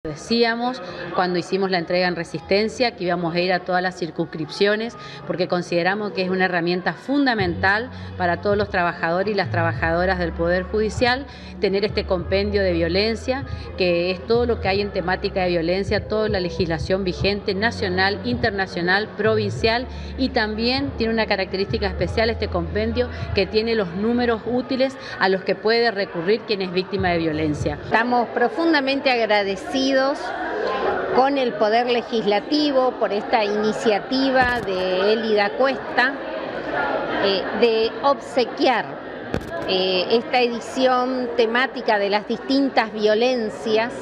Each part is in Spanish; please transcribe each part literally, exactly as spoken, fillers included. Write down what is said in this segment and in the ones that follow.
Decíamos cuando hicimos la entrega en Resistencia que íbamos a ir a todas las circunscripciones porque consideramos que es una herramienta fundamental para todos los trabajadores y las trabajadoras del Poder Judicial tener este compendio de violencia, que es todo lo que hay en temática de violencia, toda la legislación vigente nacional, internacional, provincial, y también tiene una característica especial este compendio que tiene los números útiles a los que puede recurrir quien es víctima de violencia. Estamos profundamente agradecidos con el Poder Legislativo por esta iniciativa de Elida Cuesta eh, de obsequiar eh, esta edición temática de las distintas violencias,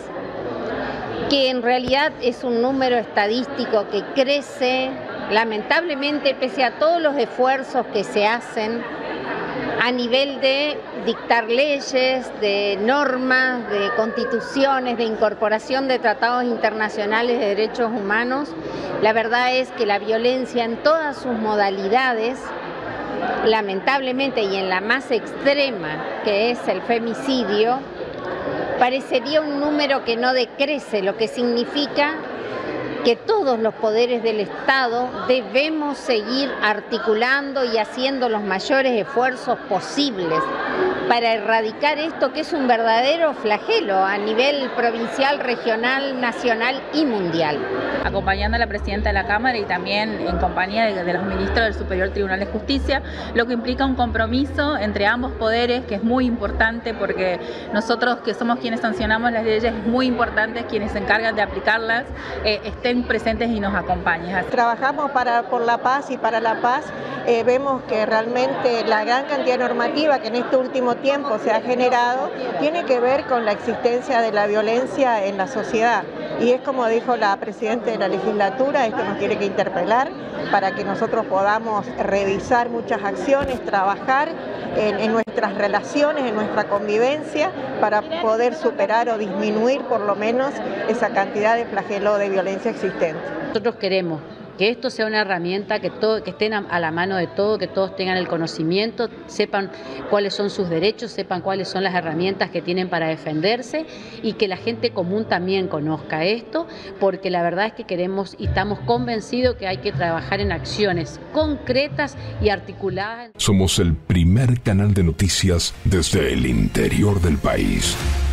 que en realidad es un número estadístico que crece lamentablemente pese a todos los esfuerzos que se hacen a nivel de dictar leyes, de normas, de constituciones, de incorporación de tratados internacionales de derechos humanos. La verdad es que la violencia en todas sus modalidades, lamentablemente, y en la más extrema, que es el femicidio, parecería un número que no decrece, lo que significa que todos los poderes del Estado debemos seguir articulando y haciendo los mayores esfuerzos posibles para erradicar esto, que es un verdadero flagelo a nivel provincial, regional, nacional y mundial. Acompañando a la presidenta de la Cámara y también en compañía de, de los ministros del Superior Tribunal de Justicia, lo que implica un compromiso entre ambos poderes, que es muy importante porque nosotros que somos quienes sancionamos las leyes, es muy importante quienes se encargan de aplicarlas, eh, estén presentes y nos acompañen. Trabajamos para, por la paz y para la paz. Eh, vemos que realmente la gran cantidad normativa que en este último tiempo se ha generado tiene que ver con la existencia de la violencia en la sociedad. Y es como dijo la presidenta de la legislatura, esto nos tiene que interpelar para que nosotros podamos revisar muchas acciones, trabajar en, en nuestras relaciones, en nuestra convivencia, para poder superar o disminuir por lo menos esa cantidad de flagelo de violencia existente. Nosotros queremos que esto sea una herramienta que, todo, que estén a la mano de todos, que todos tengan el conocimiento, sepan cuáles son sus derechos, sepan cuáles son las herramientas que tienen para defenderse y que la gente común también conozca esto, porque la verdad es que queremos y estamos convencidos que hay que trabajar en acciones concretas y articuladas. Somos el primer canal de noticias desde el interior del país.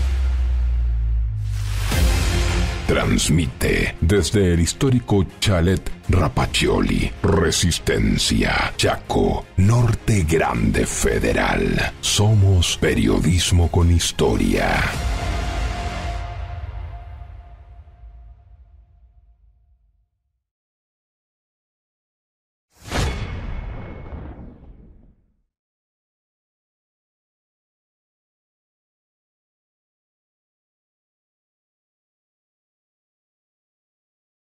Transmite desde el histórico Chalet Rapaccioli, Resistencia, Chaco, Norte Grande Federal. Somos periodismo con historia.